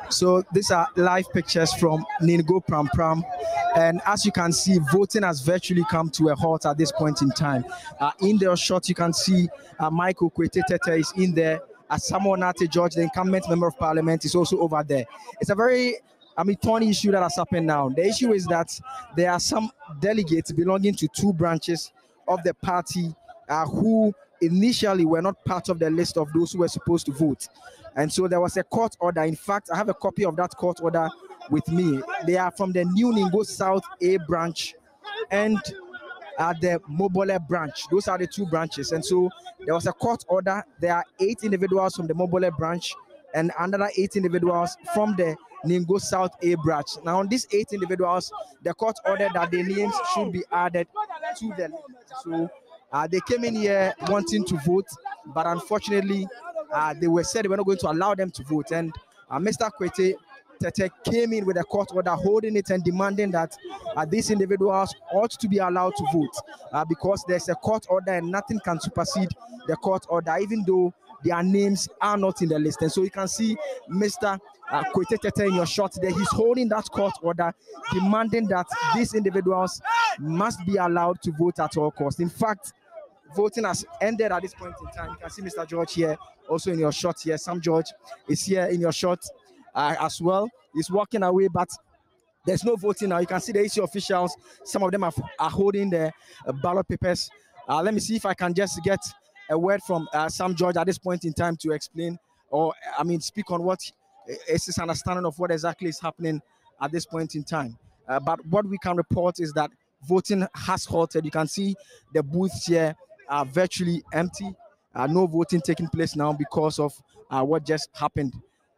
So these are live pictures from Ningo-Prampram, and as you can see, voting has virtually come to a halt at this point in time. In their shot, you can see Michael Kwete Tete is in there. Samuel Nate George, the incumbent member of parliament, is also over there. It's a very thorny issue that has happened now. The issue is that there are some delegates belonging to two branches of the party who initially were not part of the list of those who were supposed to vote. And so there was a court order. In fact, I have a copy of that court order with me. They are from the New Ningo South A branch and the Mobole branch. Those are the two branches. And so there was a court order. There are 8 individuals from the Mobole branch and another 8 individuals from the Ningo South A branch. Now, on these 8 individuals, the court ordered that their names should be added to the list. So they came in here wanting to vote, but unfortunately, they were said they were not going to allow them to vote. And Mr. Kwete Tete came in with a court order holding it and demanding that these individuals ought to be allowed to vote because there's a court order and nothing can supersede the court order, even though their names are not in the list. And so you can see Mr. Kwete Tete in your shot there. He's holding that court order, demanding that these individuals must be allowed to vote at all costs. In fact, voting has ended at this point in time. You can see Mr. George here, also in your shot here. Sam George is here in your shot as well. He's walking away, but there's no voting now. You can see the EC officials. Some of them are holding the ballot papers. Let me see if I can just get a word from Sam George at this point in time to explain, or speak on what is his understanding of what exactly is happening at this point in time. But what we can report is that voting has halted. You can see the booths here are virtually empty. No voting taking place now because of what just happened.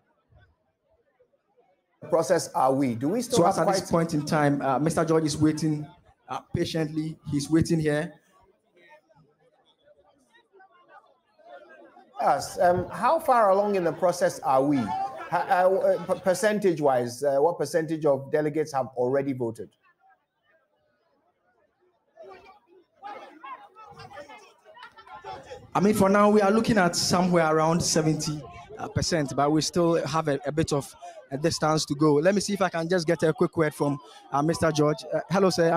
Process are we? Do we still so have at this point in time, Mr. George is waiting patiently. He's waiting here. Yes. How far along in the process are we? Percentage-wise, what percentage of delegates have already voted? For now, we are looking at somewhere around 70%, but we still have a bit of a distance to go. Let me see if I can just get a quick word from Mr. George. Hello, sir.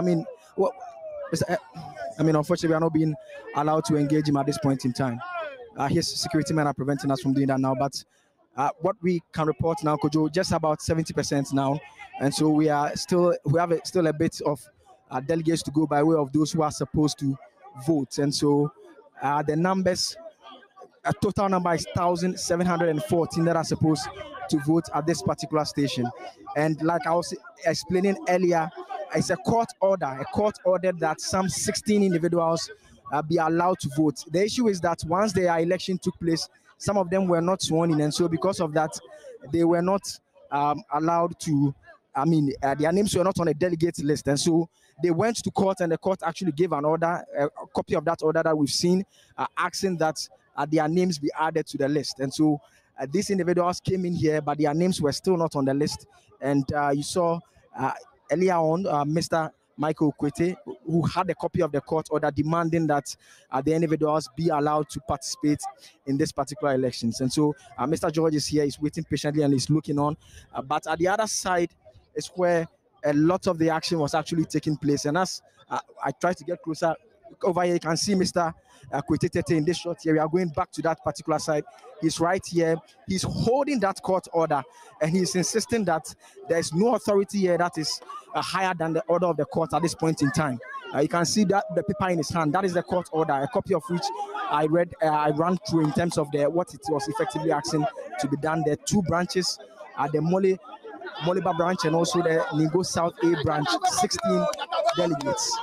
Unfortunately, we are not being allowed to engage him at this point in time. His security men are preventing us from doing that now. But what we can report now, Kojo, just about 70% now, and so we have still a bit of delegates to go by way of those who are supposed to vote, and so. The numbers, a total number is 1,714 that are supposed to vote at this particular station. And like I was explaining earlier, it's a court order. A court ordered that some 16 individuals be allowed to vote. The issue is that once their election took place, some of them were not sworn in. And so because of that, they were not allowed to, their names were not on a delegate list. And so they went to court, and the court actually gave an order, a copy of that order that we've seen, asking that their names be added to the list. And so these individuals came in here, but their names were still not on the list. And you saw earlier on Mr. Michael Kwete, who had a copy of the court order demanding that the individuals be allowed to participate in this particular elections. And so Mr. George is here, he's waiting patiently and he's looking on. But at the other side is where a lot of the action was actually taking place. And as I try to get closer over here, you can see Mr. Kwete Tete in this shot here. We are going back to that particular side. He's right here. He's holding that court order, and he's insisting that there is no authority here that is higher than the order of the court at this point in time. You can see that the paper in his hand. That is the court order, a copy of which I read, I ran through in terms of what it was effectively asking to be done. There are 2 branches, the Moliba branch and also the Ningo South A branch, 16 delegates.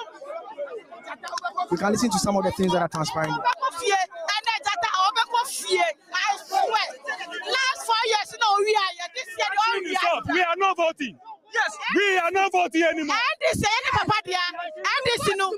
We can listen to some of the things that are transpiring. I swear, last 4 years, we are here. This year, we are not voting. Yes, we are not voting anymore. NDC, NDC, no,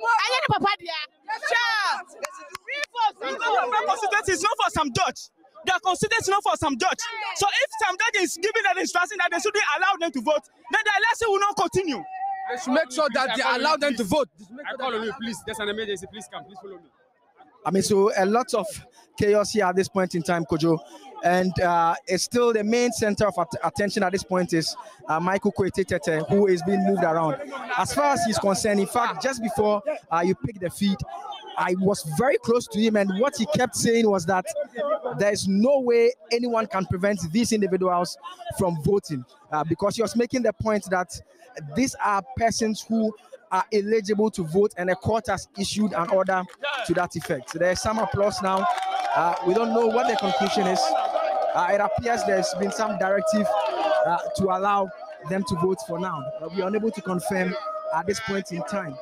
the constituency is not for some Dutch. Their constituency is not for some Dutch. So if some Dutch is giving an instruction that they shouldn't allow them to vote, then the election will not continue. They should make sure that they allow them to vote. I call on you, please. There's an emergency. Please come. Please follow me. So a lot of chaos here at this point in time, Kojo. And it's still the main center of attention at this point is Michael Kwete-Tete, who is being moved around. As far as he's concerned, in fact, just before you pick the feed, I was very close to him, and what he kept saying was that there's no way anyone can prevent these individuals from voting, because he was making the point that these are persons who are eligible to vote, and the court has issued an order to that effect. So there's some applause now. We don't know what the conclusion is. It appears there's been some directive to allow them to vote for now. We are unable to confirm at this point in time.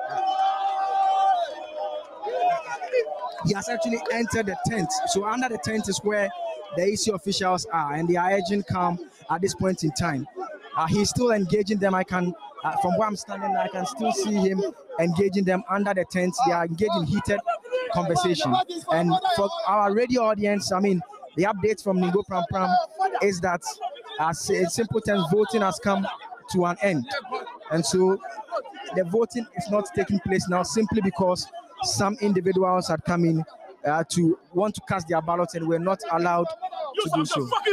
He has actually entered the tent. So under the tent is where the EC officials are, and they are urging calm at this point in time. He's still engaging them. I can, from where I'm standing, I can still see him engaging them under the tent. They are engaged in heated conversation. And for our radio audience, I mean, the update from Ningo-Prampram is that in simple terms, voting has come to an end. And so the voting is not taking place now simply because some individuals had come in to want to cast their ballots and were not allowed to do so.